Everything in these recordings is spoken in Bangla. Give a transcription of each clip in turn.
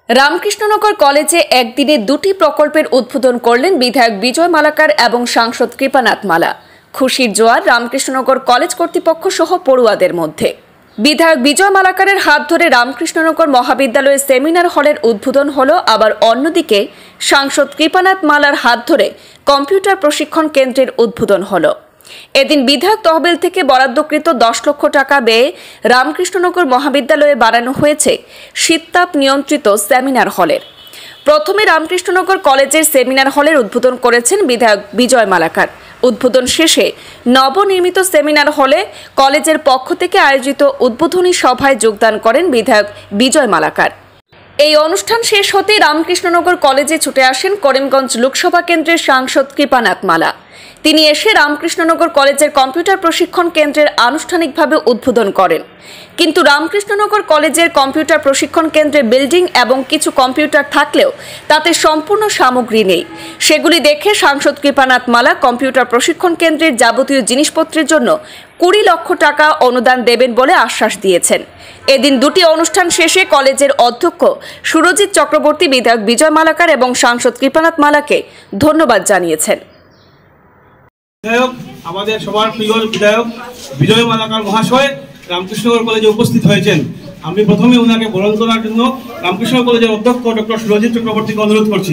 রামকৃষ্ণনগর কলেজে একদিনে দুটি প্রকল্পের উদ্বোধন করলেন বিধায়ক বিজয় মালাকার এবং সাংসদ কৃপানাথ মালা। খুশির জোয়ার রামকৃষ্ণনগর কলেজ কর্তৃপক্ষ সহ পড়ুয়াদের মধ্যে। বিধায়ক বিজয় মালাকারের হাত ধরে রামকৃষ্ণনগর মহাবিদ্যালয়ের সেমিনার হলের উদ্বোধন হলো, আবার অন্যদিকে সাংসদ কৃপানাথ মালার হাত ধরে কম্পিউটার প্রশিক্ষণ কেন্দ্রের উদ্বোধন হলো। এদিন বিধায়ক তহবিল থেকে বরাদ্দকৃত 10 লক্ষ টাকা ব্যয়ে রামকৃষ্ণনগর মহাবিদ্যালয়ে বানানো হয়েছে শীততাপ নিয়ন্ত্রিত সেমিনার হলের। প্রথমে রামকৃষ্ণনগর কলেজের সেমিনার হলের উদ্বোধন করেছেন বিধায়ক বিজয় মালাকার। উদ্বোধন শেষে নবনির্মিত সেমিনার হলে কলেজের পক্ষ থেকে আয়োজিত উদ্বোধনী সভায় যোগদান করেন বিধায়ক বিজয় মালাকার। এই অনুষ্ঠান শেষ হতে রামকৃষ্ণনগর কলেজে ছুটে আসেন করিমগঞ্জ লোকসভা কেন্দ্রের সাংসদ কৃপানাথ মালা। তিনি এসে রামকৃষ্ণনগর কলেজের কম্পিউটার প্রশিক্ষণ কেন্দ্রের আনুষ্ঠানিকভাবে উদ্বোধন করেন। কিন্তু রামকৃষ্ণনগর কলেজের কম্পিউটার প্রশিক্ষণ কেন্দ্রের বিল্ডিং এবং কিছু কম্পিউটার থাকলেও তাতে সম্পূর্ণ সামগ্রী নেই। সেগুলি দেখে সাংসদ কৃপানাথ মালা কম্পিউটার প্রশিক্ষণ কেন্দ্রের যাবতীয় জিনিসপত্রের জন্য 20 লক্ষ টাকা অনুদান দেবেন বলে আশ্বাস দিয়েছেন। এদিন দুটি অনুষ্ঠান শেষে কলেজের অধ্যক্ষ সুরজিৎ চক্রবর্তী বিধায়ক বিজয় মালাকার এবং সাংসদ কৃপানাথ মালাকে ধন্যবাদ জানিয়েছেন। বিধায়ক আমাদের সবার প্রিয় বিধায়ক বিজয় মালাকার মহাশয় রামকৃষ্ণনগর কলেজে উপস্থিত হয়েছেন। আমি প্রথমে ওনাকে বরণ করার জন্য রামকৃষ্ণনগর কলেজের অধ্যক্ষ ডক্টর সুরজিৎ চক্রবর্তীকে অনুরোধ করছি।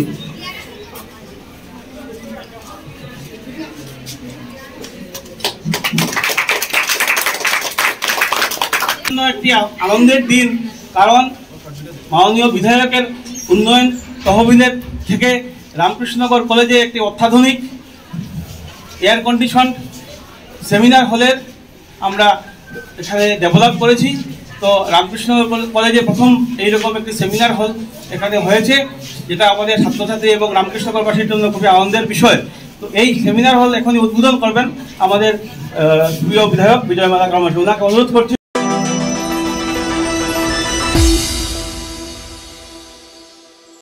একটি আনন্দের দিন, কারণ মাননীয় বিধায়কের উন্নয়ন তহবিলের থেকে রামকৃষ্ণনগর কলেজে একটি অত্যাধুনিক এয়ার কন্ডিশন সেমিনার হলের আমরা এখানে ডেভেলপ করেছি। তো রামকৃষ্ণনগর কলেজে প্রথম এইরকম একটি সেমিনার হল এখানে হয়েছে, যেটা আমাদের ছাত্রছাত্রী এবং রামকৃষ্ণনগরবাসীর জন্য খুবই আনন্দের বিষয়। তো এই সেমিনার হল এখনই উদ্বোধন করবেন আমাদের প্রিয় বিধায়ক বিজয় মালাকার মহাশয়। ওনাকে অনুরোধ করছি।